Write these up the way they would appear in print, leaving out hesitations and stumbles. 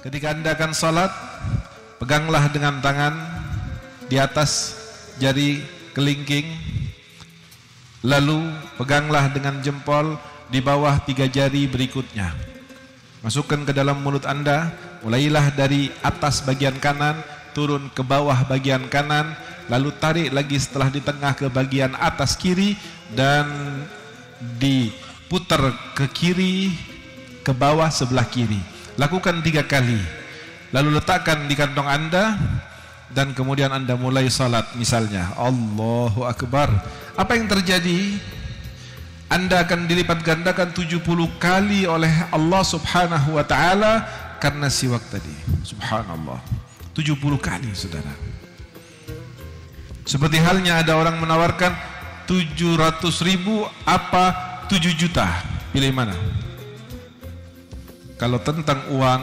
Ketika Anda akan salat, peganglah dengan tangan di atas jari kelingking, lalu peganglah dengan jempol di bawah 3 jari berikutnya. Masukkan ke dalam mulut Anda, mulailah dari atas bagian kanan, turun ke bawah bagian kanan, lalu tarik lagi setelah di tengah ke bagian atas kiri, dan diputar ke kiri, ke bawah sebelah kiri. Lakukan 3 kali, lalu letakkan di kantong Anda, dan kemudian Anda mulai salat. Misalnya Allahu Akbar, apa yang terjadi? Anda akan dilipat gandakan 70 kali oleh Allah subhanahu wa ta'ala karena siwak tadi. Subhanallah, 70 kali, saudara. Seperti halnya ada orang menawarkan 700.000 apa 7 juta, pilih mana? Kalau tentang uang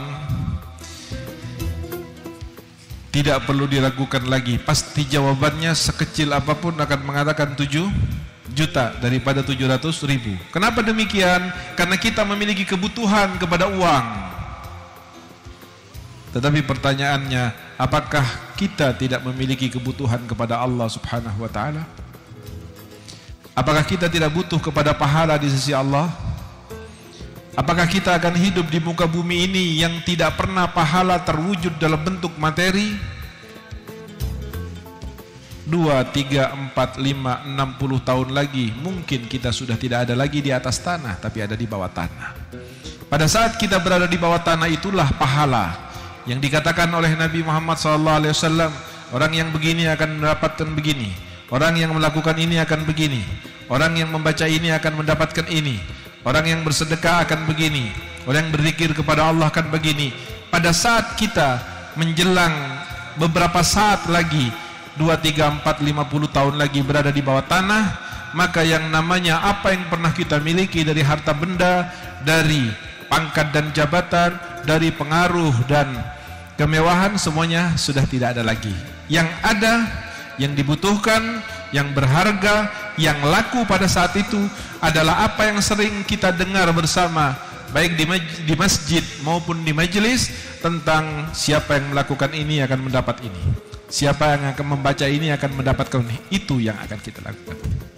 tidak perlu diragukan lagi, pasti jawabannya sekecil apapun akan mengatakan 7 juta daripada 700.000. Kenapa demikian? Karena kita memiliki kebutuhan kepada uang. Tetapi pertanyaannya, apakah kita tidak memiliki kebutuhan kepada Allah subhanahu wa ta'ala? Apakah kita tidak butuh kepada pahala di sisi Allah? Apakah kita akan hidup di muka bumi ini yang tidak pernah pahala terwujud dalam bentuk materi? 2, 3, 4, 5, 60 tahun lagi mungkin kita sudah tidak ada lagi di atas tanah, tapi ada di bawah tanah. Pada saat kita berada di bawah tanah, itulah pahala yang dikatakan oleh Nabi Muhammad SAW. Orang yang begini akan mendapatkan begini, orang yang melakukan ini akan begini, orang yang membaca ini akan mendapatkan ini, orang yang bersedekah akan begini, orang yang berzikir kepada Allah akan begini. Pada saat kita menjelang beberapa saat lagi, 2, 3, 4, 50 tahun lagi berada di bawah tanah, maka yang namanya apa yang pernah kita miliki dari harta benda, dari pangkat dan jabatan, dari pengaruh dan kemewahan, semuanya sudah tidak ada lagi. Yang ada, yang dibutuhkan, yang berharga, yang laku pada saat itu adalah apa yang sering kita dengar bersama, baik di masjid maupun di majelis, tentang siapa yang melakukan ini akan mendapat ini, siapa yang akan membaca ini akan mendapatkan ini. Itu yang akan kita lakukan.